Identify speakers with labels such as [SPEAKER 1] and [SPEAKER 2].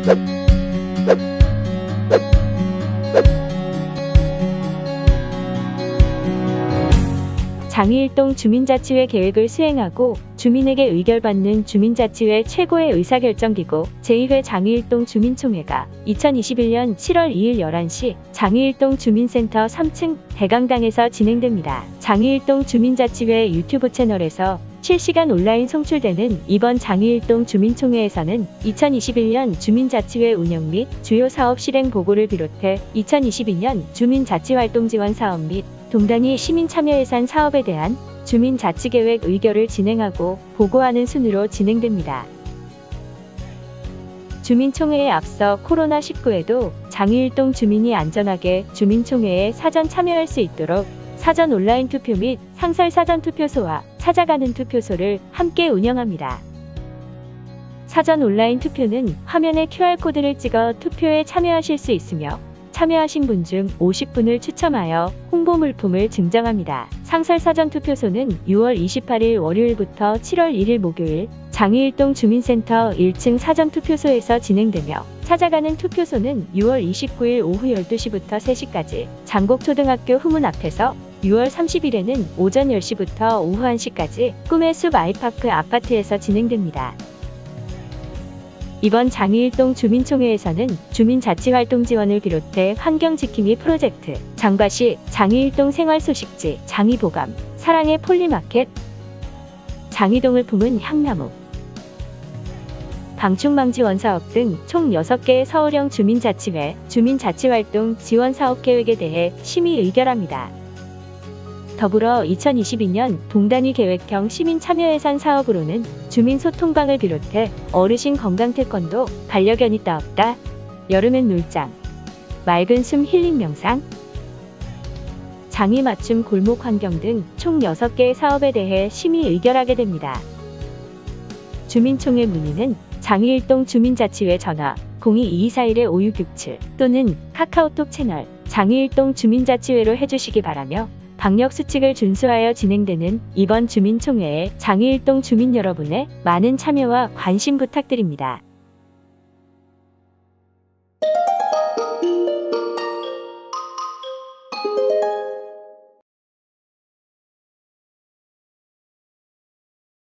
[SPEAKER 1] 장이일동 주민자치회 계획을 수행하고 주민에게 의결받는 주민자치회 최고의 의사결정기구 제2회 장이일동 주민총회가 2021년 7월 2일 11시 장이일동 주민센터 3층 대강당에서 진행됩니다. 장이일동 주민자치회 유튜브 채널에서 실시간 온라인 송출되는 이번 장이일동 주민총회에서는 2021년 주민자치회 운영 및 주요 사업 실행 보고를 비롯해 2022년 주민자치활동 지원 사업 및 동단위 시민참여예산 사업에 대한 주민자치계획 의결을 진행하고 보고하는 순으로 진행됩니다. 주민총회에 앞서 코로나19에도 장이일동 주민이 안전하게 주민총회에 사전 참여할 수 있도록 사전 온라인 투표 및 상설 사전 투표소와 찾아가는 투표소를 함께 운영합니다. 사전 온라인 투표는 화면에 QR코드를 찍어 투표에 참여하실 수 있으며 참여하신 분 중 50분을 추첨하여 홍보 물품을 증정합니다. 상설 사전 투표소는 6월 28일 월요일부터 7월 1일 목요일 장이일동 주민센터 1층 사전 투표소에서 진행되며 찾아가는 투표소는 6월 29일 오후 12시부터 3시까지 장곡초등학교 후문 앞에서 6월 30일에는 오전 10시부터 오후 1시까지 꿈의 숲 아이파크 아파트에서 진행됩니다. 이번 장이일동 주민총회에서는 주민자치활동 지원을 비롯해 환경지킴이 프로젝트, 장과시, 장이일동 생활소식지, 장이보감, 사랑의 폴리마켓, 장이동을 품은 향나무, 방충망지 원사업 등 총 6개의 서울형 주민자치회, 주민자치활동 지원사업계획에 대해 심의 의결합니다. 더불어 2022년 동단위 계획형 시민참여예산 사업으로는 주민소통방을 비롯해 어르신 건강태권도, 반려견 있다 없다, 여름엔 놀장, 맑은 숨 힐링 명상, 장이 맞춤 골목 환경 등 총 6개의 사업에 대해 심의 의결하게 됩니다. 주민총회 문의는 장이일동 주민자치회 전화 02-2241-5667 또는 카카오톡 채널 장이일동 주민자치회로 해주시기 바라며 방역수칙을 준수하여 진행되는 이번 주민총회에 장이일동 주민 여러분의 많은 참여와 관심 부탁드립니다.